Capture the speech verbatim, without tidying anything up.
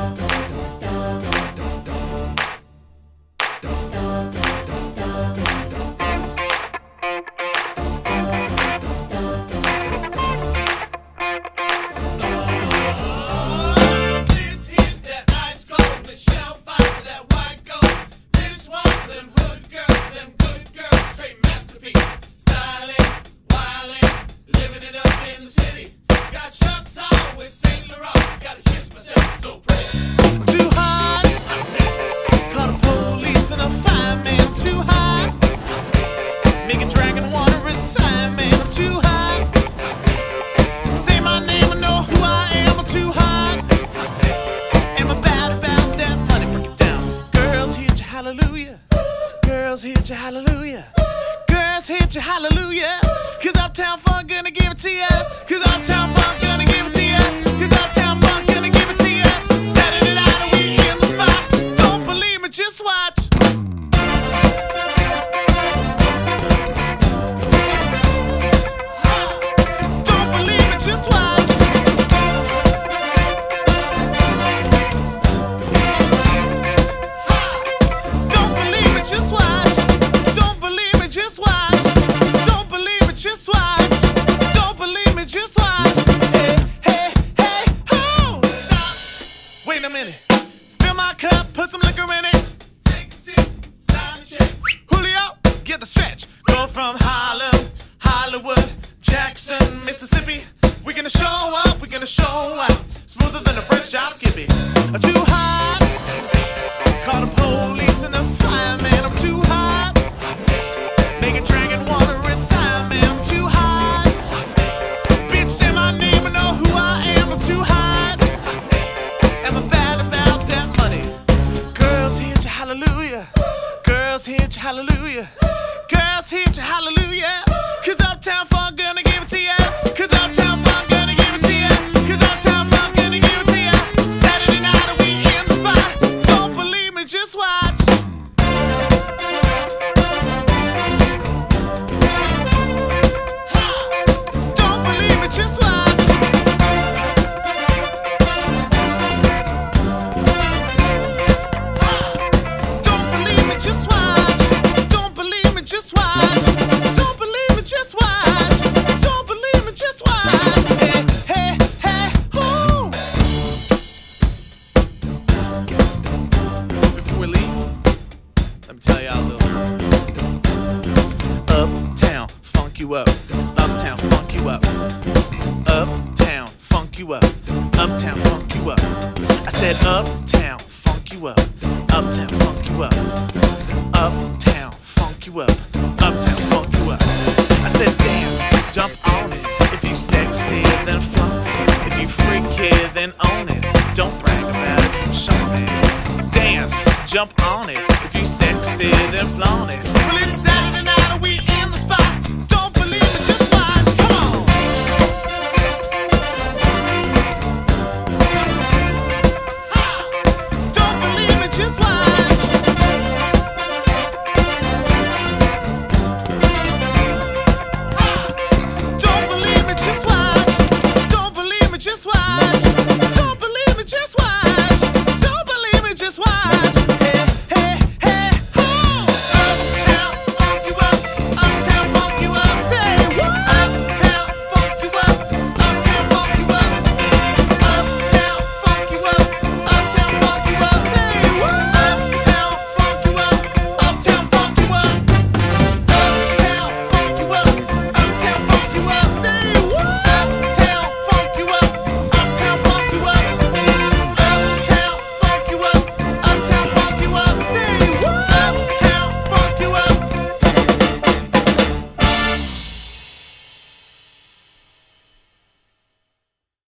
Girls hit you hallelujah. Girls hit you hallelujah. Cause Uptown Funk gonna give it to ya. Cause Uptown Funk gonna give it to ya. Cause Uptown Funk gonna give it to ya. Saturday night and we in the spot. Don't believe me, just watch. Don't believe me, just watch. Don't believe me, just watch. Wait a minute, fill my cup, put some liquor in it. Take a sip, sign the check. Julio, get the stretch. Go from Harlem, Hollywood, Jackson, Mississippi. We're gonna show up, we're gonna show out. Smoother than a fresh job skippy. I'm too hot. Call the police and the fireman. I'm too hot. Make it drink and water in time, man. I'm too hot. Bitch, say my name and know who I am. I'm too hot. Hallelujah. Girls hit you hallelujah. Girls hit you hallelujah. Cause Uptown Funk gonna give it to ya. Cause Uptown Funk gonna give it to ya. Cause Uptown Funk gonna give it to ya. Saturday night and we in the spot. Don't believe me, just watch. Don't believe me, just watch. Just watch. Don't believe me, just watch. Don't believe me, just watch. Don't believe me, just watch. Hey, hey, hey, ooh. Before we leave, let me tell y'all a little something. Uptown, funk you up. Uptown, funk you up. Uptown, funk you up. Uptown, funk you up. I said uptown, funk you up. Uptown, funk you up. Uptown, funk you up. Uptown, funk you up. I said dance, jump on it. If you sexy, then flaunt it. If you freaky, then own it. Don't brag about it, keep showing it. Dance, jump on it. If you sexy, then flaunt it. Well, it's